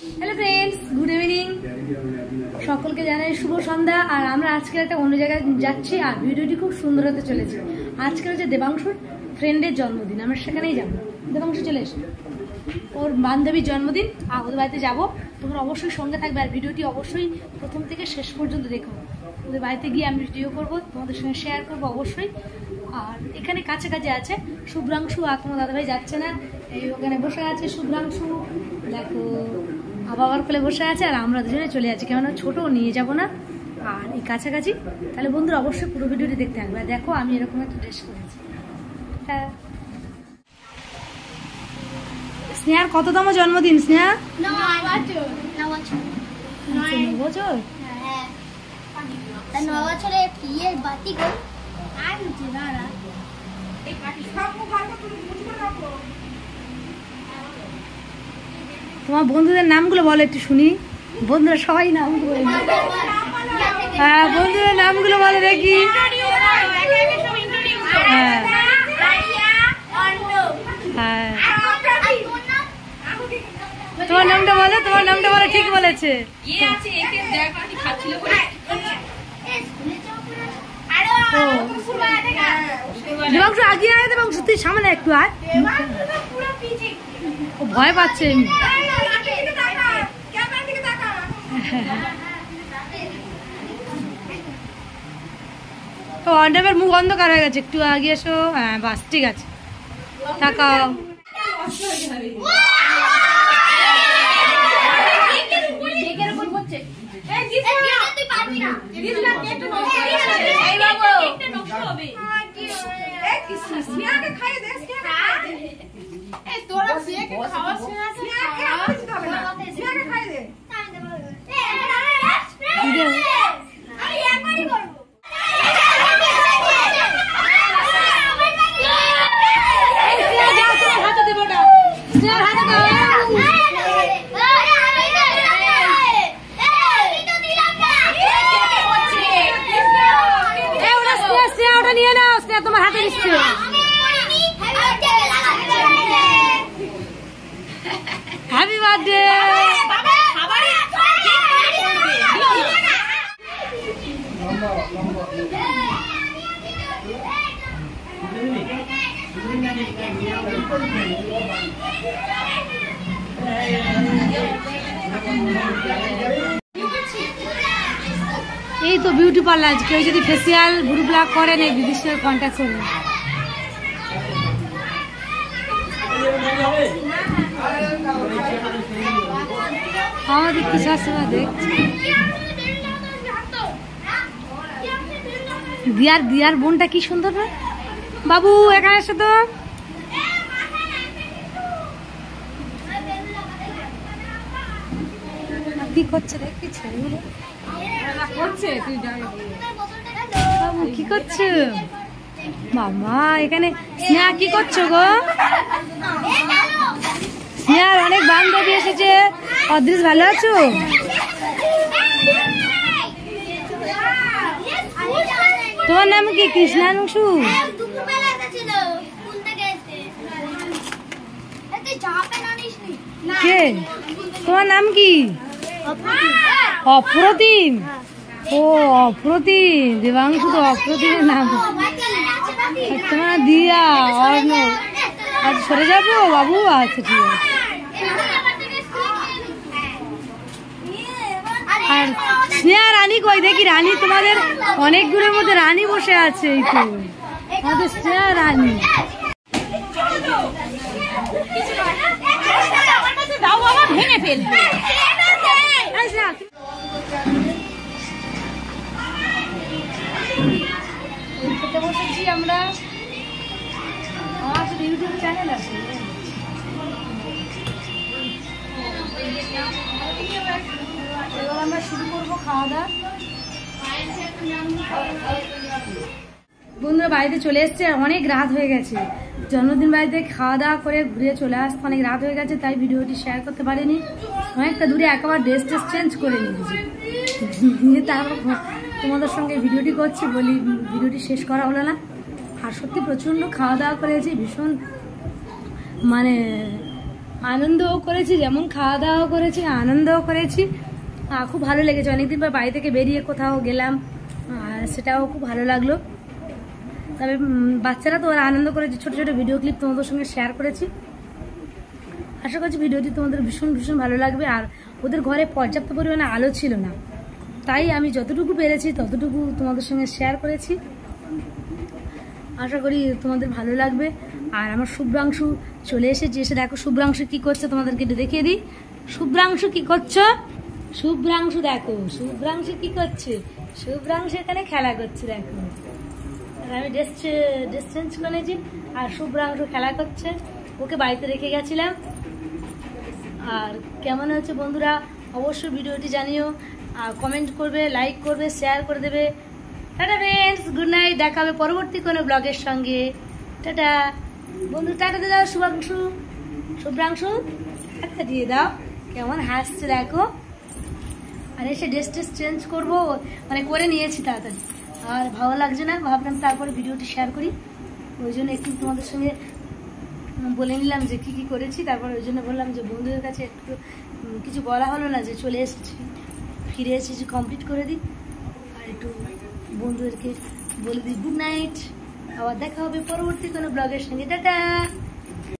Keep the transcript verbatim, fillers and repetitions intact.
Hello friends, good evening. সকলকে জানাই শুভ সন্ধ্যা। আর আমরা আজকে একটা অন্য জায়গায় যাচ্ছি আর ভিডিওটি খুব সুন্দর হতে চলেছে। আজকে হচ্ছে দেবাংশুর ফ্রেন্ডের জন্মদিন, আমরা সেখানেই যাবো। দেবাংশু চলে এসো, ওর বান্ধবীর জন্মদিন, আর ওদের বাড়িতে যাবো। তোমরা অবশ্যই সঙ্গে থাকবে আর ভিডিওটি অবশ্যই প্রথম থেকে শেষ পর্যন্ত দেখো। ওদের বাড়িতে গিয়ে আমি ভিডিও করবো, তোমাদের সঙ্গে শেয়ার করবো অবশ্যই। আর এখানে কাছাকাছি আছে শুভ্রাংশু, আর তোমার দাদাভাই যাচ্ছে না, এই ওখানে বসে আছে শুভ্রাংশু, দেখো বাবার কোলে বসে আছে, আর আমরা দুজনে চলে যাচ্ছি, কেননা ছোটো নিয়ে যাব না। আর এই কাছাকাছি, তাহলে বন্ধুরা অবশ্যই পুরো ভিডিওটি দেখতে থাকবে। আর দেখো আমি এরকম একটা ড্রেস করেছি। হ্যাঁ, স্নেহার কততম জন্মদিন? স্নেহা বছর তোমার বন্ধুদের নামগুলো বলো একটু শুনি। বন্ধুরা সবাই নামগুলো, হ্যাঁ বন্ধুদের নামগুলো বলো দেখি। হ্যাঁ হ্যাঁ, তোমার নামটা বলো, তোমার নামটা বলো। ঠিক বলেছে। দেবাংশু আগে আয়, দেবাংশু তুই সামনে একটু আয়, ও ভয় পাচ্ছে। তো অর্ণবের মুখ অন্ধকার হয়ে গেছে, একটু আগে এসো। হ্যাঁ বাস, ঠিক আছে, তাকাও। নিয়ে নাও, তোমার হাতে দিচ্ছে। Happy birthday. এই তো বিউটি পার্লার, কেউ যদি ফেসিয়াল গ্রুপ লাগ করেন এই দিদির সঙ্গে কন্ট্যাক্ট করবেন। আমার দেখতে শাশুড়া দেখছি। দিয়ার দিয়ার বোনটা কি সুন্দর না? বাবু এখানে এসো তো। কি করছে দেখছি, বাবু কি করছো? মামা এখানে স্নেহা কি করছো গো? স্নেহার অনেক বান্ধবী এসেছে। অদৃশ ভালো আছো? তোমার নাম কি? কৃষ্ণাংশু। কে? তোমার নাম কি? অপ্রতিম। ও অপ্রতিম, দেবাংশু তো অপ্রতিমের নাম। তোমার দিয়া অর্ণ। আজ সরে যাবো বাবু? আচ্ছা ঠিক আছে। আর স্নেহা রানী কই দেখি? রানী তোমাদের অনেকগুলোর মধ্যে রানী বসে আছে। এই তো আমাদের স্নেহা রানী। ভেঙে ফেলবে। খেতে বসেছি আমরা, আমার ইউটিউব চ্যানেল আছে। এবার আমরা শুরু করবো খাওয়া দাওয়া। বন্ধুরা বাড়িতে চলে এসছে, অনেক রাত হয়ে গেছে। জন্মদিন বাড়িতে খাওয়া দাওয়া করে ঘুরে চলে আসতে অনেক রাত হয়ে গেছে, তাই ভিডিওটি শেয়ার করতে পারিনি। অনেকটা দূরে একেবারে ড্রেস ট্রেস চেঞ্জ করে নিয়েছি, নিয়ে তারপর তোমাদের সঙ্গে ভিডিওটি করছি বলি ভিডিওটি শেষ করা হলো না। আর সত্যি প্রচণ্ড খাওয়া দাওয়া করেছি, ভীষণ মানে আনন্দও করেছি, যেমন খাওয়া দাওয়াও করেছি, আনন্দও করেছি। খুব ভালো লেগেছে, অনেকদিন পর বাড়ি থেকে বেরিয়ে কোথাও গেলাম, আর সেটাও খুব ভালো লাগলো। তবে বাচ্চারা তো ওরা আনন্দ করেছে, ছোটো ছোটো ভিডিও ক্লিপ তোমাদের সঙ্গে শেয়ার করেছি। আশা করছি ভিডিওটি তোমাদের ভীষণ ভীষণ ভালো লাগবে। আর ওদের ঘরে পর্যাপ্ত পরিমাণে আলো ছিল না, তাই আমি যতটুকু পেরেছি ততটুকু তোমাদের সঙ্গে শেয়ার করেছি। আশা করি তোমাদের ভালো লাগবে। আর আমার শুভ্রাংশু চলে এসেছে, এসে দেখো শুভ্রাংশু কি করছে, তোমাদেরকে একটু দেখিয়ে দিই। শুভ্রাংশু কি করছো? শুভ্রাংশু দেখো, শুভ্রাংশু কি করছে? শুভ্রাংশু এখানে খেলা করছে দেখো। আর আমি ড্রেস ড্রেস চেঞ্জ করেছি, আর শুভ্রাংশু খেলা করছে। ওকে বাড়িতে রেখে গেছিলাম। আর কেমন হচ্ছে বন্ধুরা অবশ্যই ভিডিওটি জানিও, আর কমেন্ট করবে, লাইক করবে, শেয়ার করে দেবে। Tata friends, good night. দেখা হবে পরবর্তী কোনো ব্লগের সঙ্গে। টাটা বন্ধু, টাটা দিয়ে দাও। শুভাংশু, শুভ্রাংশু টাটা দিয়ে দাও। কেমন হাসছে দেখো। আর এসে ড্রেস ট্রেস চেঞ্জ করবো, মানে করে নিয়েছি তাড়াতাড়ি, আর ভালো লাগছে না, ভাবলাম তারপরে ভিডিওটি শেয়ার করি। ওই জন্য একটু তোমাদের সঙ্গে বলে নিলাম যে কি কি করেছি। তারপর ওই জন্য বললাম যে বন্ধুদের কাছে একটু কিছু বলা হলো না, যে চলে এসেছি, ফিরে এসেছি, কমপ্লিট করে দিই। আর একটু বন্ধুদেরকে বলে দিই গুড নাইট। আবার দেখা হবে পরবর্তী কোনো ব্লগের সঙ্গে। টাটা।